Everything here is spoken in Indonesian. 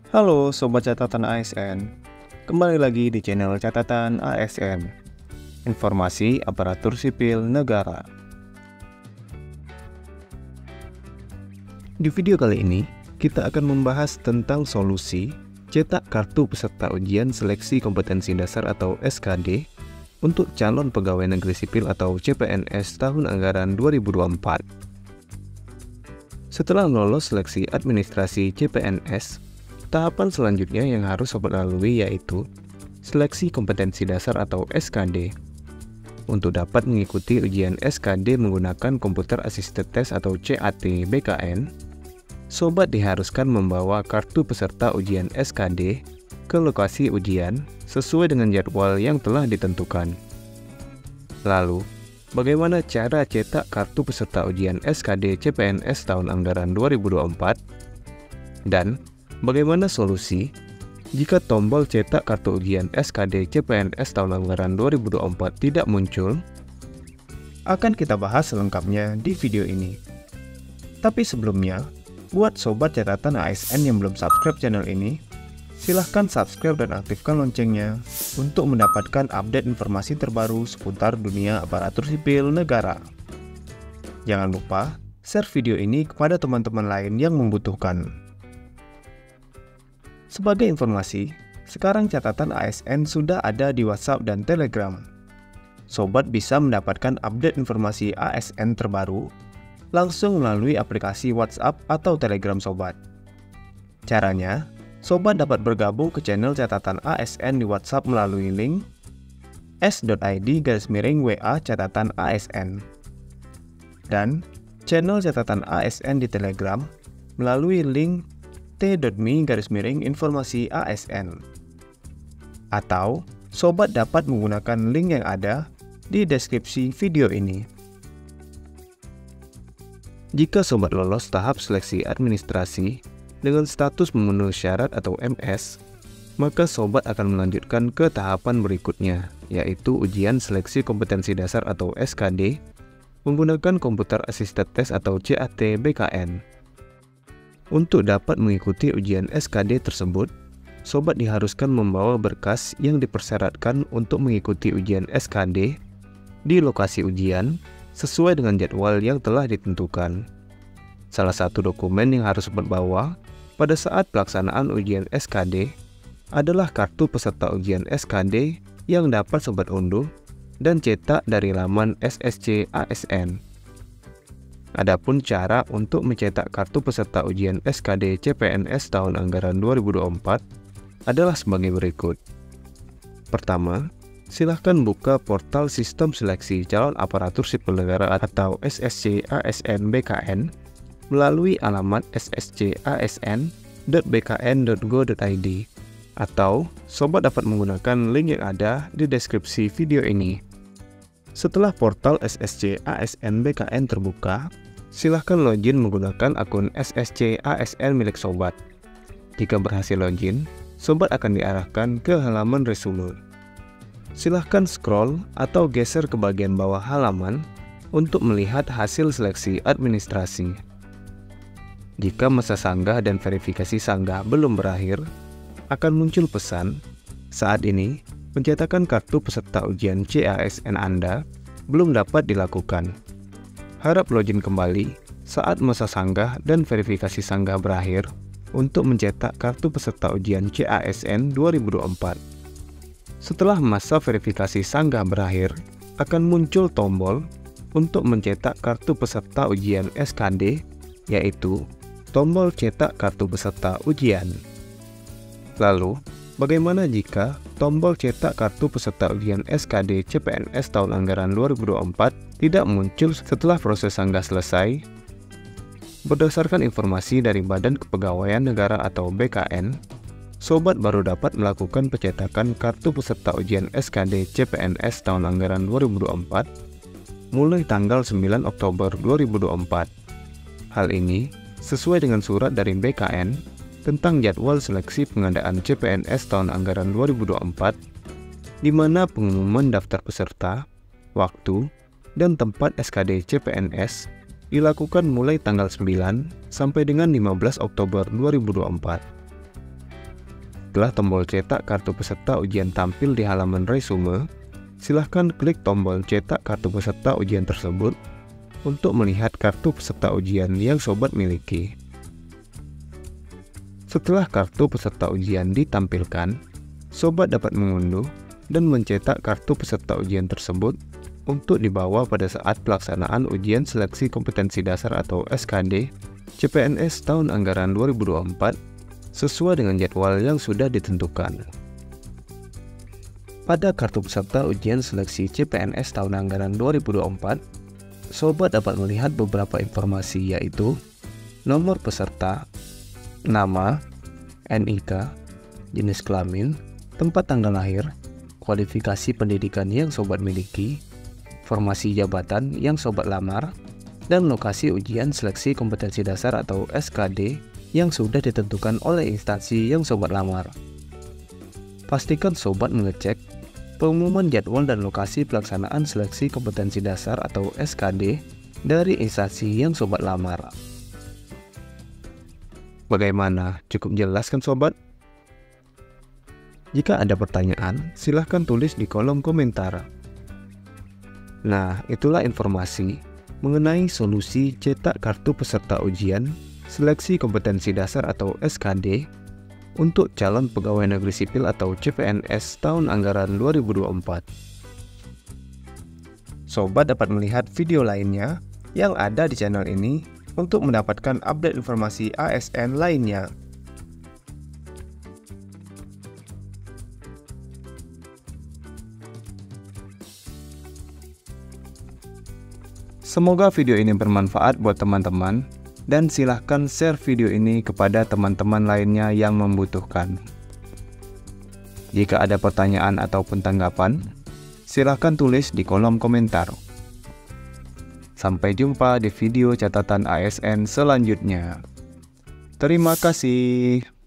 Halo Sobat Catatan ASN, kembali lagi di channel Catatan ASN, Informasi Aparatur Sipil Negara. Di video kali ini, kita akan membahas tentang solusi cetak kartu peserta ujian seleksi kompetensi dasar atau SKD untuk calon pegawai negeri sipil atau CPNS tahun anggaran 2024. Setelah lolos seleksi administrasi CPNS, tahapan selanjutnya yang harus sobat lalui yaitu seleksi kompetensi dasar atau SKD. Untuk dapat mengikuti ujian SKD menggunakan komputer assisted test atau CAT BKN, sobat diharuskan membawa kartu peserta ujian SKD ke lokasi ujian sesuai dengan jadwal yang telah ditentukan. Lalu, bagaimana cara cetak kartu peserta ujian SKD CPNS tahun anggaran 2024? Dan bagaimana solusi jika tombol cetak kartu ujian SKD CPNS tahun anggaran 2024 tidak muncul? Akan kita bahas selengkapnya di video ini. Tapi sebelumnya, buat sobat catatan ASN yang belum subscribe channel ini, silahkan subscribe dan aktifkan loncengnya untuk mendapatkan update informasi terbaru seputar dunia aparatur sipil negara. Jangan lupa share video ini kepada teman-teman lain yang membutuhkan. Sebagai informasi, sekarang catatan ASN sudah ada di WhatsApp dan Telegram. Sobat bisa mendapatkan update informasi ASN terbaru langsung melalui aplikasi WhatsApp atau Telegram sobat. Caranya, sobat dapat bergabung ke channel catatan ASN di WhatsApp melalui link s.id/WA catatan ASN dan channel catatan ASN di Telegram melalui link t.me/informasi ASN. Atau, sobat dapat menggunakan link yang ada di deskripsi video ini. Jika sobat lolos tahap seleksi administrasi dengan status memenuhi syarat atau MS, maka sobat akan melanjutkan ke tahapan berikutnya, yaitu ujian seleksi kompetensi dasar atau SKD menggunakan komputer assisted test atau CAT BKN. Untuk dapat mengikuti ujian SKD tersebut, sobat diharuskan membawa berkas yang dipersyaratkan untuk mengikuti ujian SKD di lokasi ujian sesuai dengan jadwal yang telah ditentukan. Salah satu dokumen yang harus sobat bawa pada saat pelaksanaan ujian SKD adalah kartu peserta ujian SKD yang dapat sobat unduh dan cetak dari laman SSC ASN. Adapun cara untuk mencetak kartu peserta ujian SKD CPNS tahun anggaran 2024 adalah sebagai berikut. Pertama, silahkan buka portal Sistem Seleksi Calon Aparatur Sipil Negara atau SSC ASN BKN melalui alamat sscasn.bkn.go.id, atau sobat dapat menggunakan link yang ada di deskripsi video ini. Setelah portal SSC ASN BKN terbuka, silahkan login menggunakan akun SSC ASN milik sobat. Jika berhasil login, sobat akan diarahkan ke halaman resume. Silahkan scroll atau geser ke bagian bawah halaman untuk melihat hasil seleksi administrasi. Jika masa sanggah dan verifikasi sanggah belum berakhir, akan muncul pesan, saat ini pencetakan kartu peserta ujian CASN Anda belum dapat dilakukan. Harap login kembali saat masa sanggah dan verifikasi sanggah berakhir untuk mencetak kartu peserta ujian CASN 2024. Setelah masa verifikasi sanggah berakhir, akan muncul tombol untuk mencetak kartu peserta ujian SKD, yaitu tombol cetak kartu peserta ujian. Lalu, bagaimana jika tombol cetak kartu peserta ujian SKD CPNS tahun anggaran 2024 tidak muncul setelah proses sanggah selesai? Berdasarkan informasi dari Badan Kepegawaian Negara atau BKN, sobat baru dapat melakukan pencetakan kartu peserta ujian SKD CPNS tahun anggaran 2024 mulai tanggal 9 Oktober 2024. Hal ini sesuai dengan surat dari BKN tentang jadwal seleksi pengadaan CPNS tahun anggaran 2024, di mana pengumuman daftar peserta, waktu, dan tempat SKD CPNS dilakukan mulai tanggal 9 sampai dengan 15 Oktober 2024. Setelah tombol cetak kartu peserta ujian tampil di halaman resume, silahkan klik tombol cetak kartu peserta ujian tersebut untuk melihat kartu peserta ujian yang sobat miliki. Setelah kartu peserta ujian ditampilkan, sobat dapat mengunduh dan mencetak kartu peserta ujian tersebut untuk dibawa pada saat pelaksanaan ujian seleksi kompetensi dasar atau SKD CPNS tahun anggaran 2024 sesuai dengan jadwal yang sudah ditentukan. Pada kartu peserta ujian seleksi CPNS tahun anggaran 2024, sobat dapat melihat beberapa informasi yaitu nomor peserta, nama, NIK, jenis kelamin, tempat tanggal lahir, kualifikasi pendidikan yang sobat miliki, formasi jabatan yang sobat lamar, dan lokasi ujian seleksi kompetensi dasar atau SKD yang sudah ditentukan oleh instansi yang sobat lamar. Pastikan sobat mengecek pengumuman jadwal dan lokasi pelaksanaan seleksi kompetensi dasar atau SKD dari instansi yang sobat lamar. Bagaimana? Cukup jelas kan sobat? Jika ada pertanyaan, silahkan tulis di kolom komentar. Nah, itulah informasi mengenai solusi cetak kartu peserta ujian seleksi kompetensi dasar atau SKD untuk calon pegawai negeri sipil atau CPNS tahun anggaran 2024. Sobat dapat melihat video lainnya yang ada di channel ini untuk mendapatkan update informasi ASN lainnya. Semoga video ini bermanfaat buat teman-teman, dan silahkan share video ini kepada teman-teman lainnya yang membutuhkan. Jika ada pertanyaan ataupun tanggapan, silahkan tulis di kolom komentar. Sampai jumpa di video catatan ASN selanjutnya. Terima kasih.